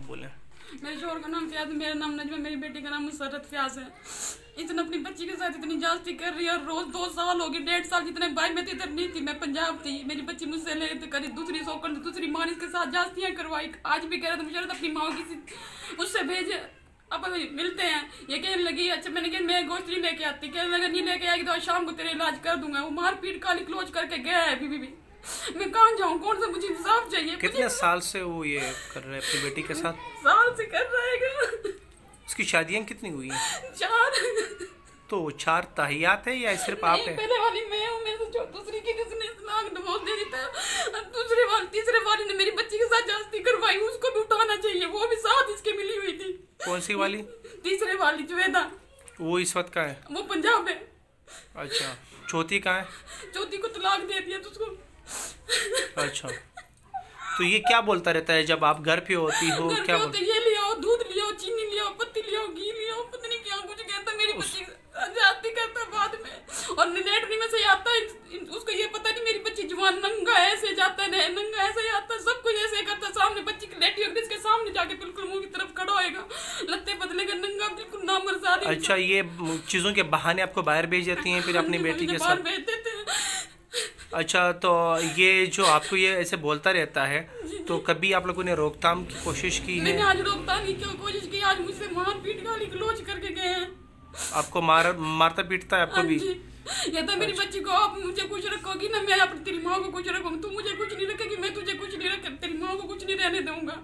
बोलें। मेरे शोहर का नाम फयाज, मेरा नाम नजमा, मेरी बेटी का नाम मुसरत फयाज है। इसने अपनी बच्ची के साथ इतनी जास्ती कर रही है और रोज 2 साल हो गए, 1.5 साल जितने भाई मैं तो इधर नहीं थी, मैं पंजाब थी। मेरी बच्ची मुझसे ले तो करी दूसरी सोकर दूसरी माँ इसके साथ जास्तियाँ करवाई। आज भी कह रहा था मुझे अपनी माँ की उससे भेजे, अब मिलते हैं। ये कहने लगी अच्छा, मैंने कहा मैं गोश्त नहीं लेके आती, कहने लगा नहीं लेके आएगी तो आज शाम को तेरे इलाज कर दूंगा। वो मार पीट काली क्लोज करके गया है अभी भी। मैं कहाँ जाऊँ, कौन सा मुझे इंसाफ चाहिए। कितने साल से वो ये कर रहे हैं अपनी बेटी के साथ? साल से कर रहेगा। उसकी शादियाँ कितनी हुई हैं? 4। तो 4 ताहियात है या सिर्फ आप है? पहले वाली मैं हूँ, मेरे से दूसरी की किसने तलाक डिवोर्स दे देता है। तीसरे वाली ने मेरी बच्ची के साथ जास्ती करवाई, उसको भी उठाना चाहिए। वो भी साथ इसके मिली हुई थी। कौन सी वाली? तीसरे वाली जुवेदा। वो इस वक्त कहाँ है? वो पंजाब में। अच्छा, चौथी कहाँ है? चौथी को तलाक दे दिया तो उसको। अच्छा, तो ये क्या बोलता रहता है जब आप घर पे होती हो? क्या बोलते? ये ले आओ, दूध ले आओ, चीनी ले आओ, पत्ती ले आओ, घी ले आओ, पता नहीं क्या कुछ कहता। मेरी बच्ची जाती करता बाद में, और लेटरिन में से आता है। उसको ये पता नहीं मेरी बच्ची जवान नंगा ऐसे जाता है, नंगा ऐसे आता, सब कुछ ऐसे करता। सामने बच्ची की लेटी होगी, इसके सामने जाके बिल्कुल मुंह की तरफ खड़ा होएगा, लत्ते बदले का नंगा, बिल्कुल नामर्दाद। अच्छा, ये चीजों के बहाने आपको बाहर भेज देती हैं फिर अपनी बेटी के साथ? भेज देते हैं। अच्छा, तो ये जो आपको ये ऐसे बोलता रहता है, तो कभी आप लोगों ने रोकथाम की कोशिश की है? मैंने आज रोकथाम की कोशिश की, आज मुझसे मार पीट गाली गलौज करके गए हैं। आपको मारता पीटता है आपको भी? या तो मेरी बच्ची को आप मुझे कुछ रखोगी ना, मैं अपनी तेरी माँ को कुछ रखूंगी। तू मुझे कुछ नहीं रखेगी, मैं तुझे कुछ नहीं रख, तेरी माँ को कुछ नहीं रहने दूंगा।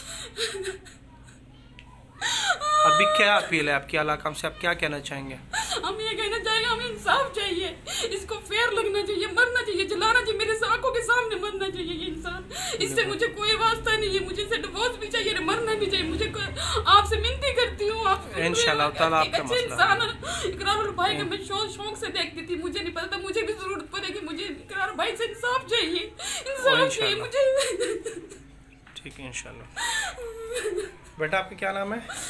अभी क्या अपील है आपकी आला काम से? आप क्या कहना चाहेंगे? हम ये कहना चाहेंगे, हमें इंसाफ चाहिए, इसको फेयर लगना चाहिए, मरना चाहिए, जलाना चाहिए, मेरे आंखों के सामने मरना चाहिए ये इंसान। इससे मुझे कोई वास्ता नहीं है, मुझे इसे डिवोर्स भी चाहिए, मरना भी चाहिए। मुझे आपसे विनती करती हूँ, आप इंशाल्लाह ताला आपका मसला। इकरार भाई का मैं शौक से देखती थी, मुझे नहीं पता था मुझे भी जरूरत पड़ेगी। मुझे इकरार भाई से इंसाफ चाहिए, इंसाफ चाहिए मुझे। ठीक है इंशाल्लाह। बेटा आपका क्या नाम है?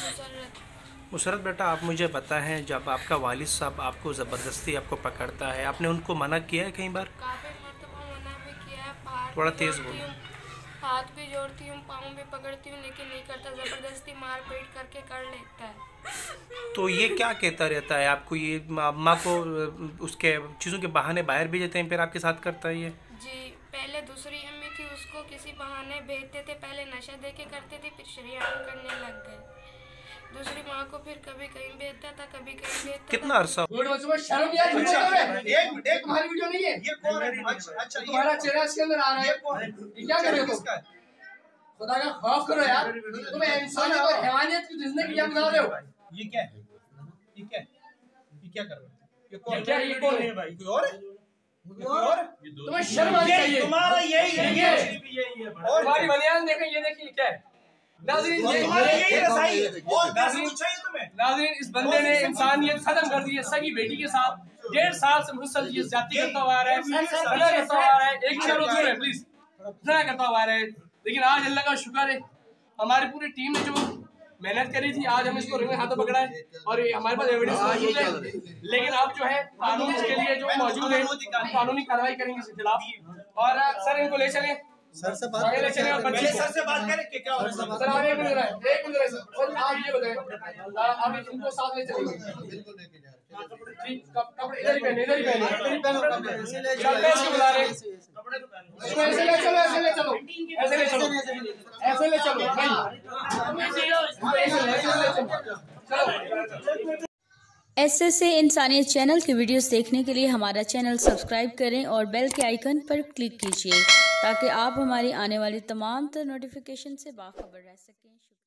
मुसरत। बेटा आप मुझे बताएं, जब आपका वालिद साहब आपको ज़बरदस्ती आपको पकड़ता है, आपने उनको मना किया है कई बार? काफ़ी मरतबा मना भी किया है। थोड़ा तेज़ बोलो। हाथ भी जोड़ती हूँ, पाँव भी पकड़ती हूँ, लेकिन नहीं करता, ज़बरदस्ती मार पीट करके कर लेता है। तो ये क्या कहता रहता है आपको? ये अम्मा को उसके चीज़ों के बहाने बाहर भेज देते हैं, फिर आपके साथ करता है ये? जी, पहले दूसरी अम्मी थी, उसको किसी बहाने भेजते थे। पहले नशा दे के करते थे, फिर शरीआत करने लग गए। दूसरी माँ को फिर कभी कहीं भेजता था, कभी कहीं भेजता। कितना अरसा? शर्म यार, एक तुम्हारी वीडियो नहीं है ये? कौन है? अच्छा, तुम्हारा चेहरा इसके अंदर आ रहा है, ये क्या कर रहे हो? खुदा का खौफ करो यार, तुम इंसानियत और हैवानियत की जिंदगी क्या बता रहे हो? ये क्या है? ये क्या है? ये क्या कर रहे हो? ये कौन है भाई? कोई और है? और तुम्हें शर्म आनी चाहिए। तुम्हारा यही है और तुम्हारी बनियान देखें, ये देखिए क्या है। नाज़रीन, यही रसाई और चाहिए तुम्हें। नाज़रीन, इस बंदे ने इंसानियत खत्म कर दी है। सगी बेटी के साथ 1.5 साल से मुसलसल ये ज्यादती करता हुआ आ रहा है, ज़ना करता हुआ आ रहा है। एक मिनट रुकिए प्लीज, ज़ना करता हुआ आ रहा है। लेकिन आज अल्लाह का शुक्र है, हमारी पूरी टीम ने जो मेहनत करी थी, आज हम इसको रंगे हाथों पकड़ा है और हमारे पास एविडेंस मौजूद है। लेकिन अब जो है कानून इसके लिए जो मौजूद है, कानूनी कार्रवाई करेंगे इसके खिलाफ। और सर इनको ले चले, सर से बात करें, सर से बात करें कि क्या हो रहा है। सर आप एक मिनट सर, आप ये बताएं, आप इनको साथ ले चलेंगे? बिल्कुल लेके जा रहे हैं। ठीक, कपड़े इधर ही पहने, इधर ही पहने। चलते इसको बुला रहे, ऐसे ले चलो, ऐसे ले चलो, ऐसे ले चलो, ऐसे ले चलो भाई। ऐसे इंसानियत चैनल की वीडियोस देखने के लिए हमारा चैनल सब्सक्राइब करें और बेल के आइकन पर क्लिक कीजिए, ताकि आप हमारी आने वाली तमाम नोटिफिकेशन से बाखबर रह सकें।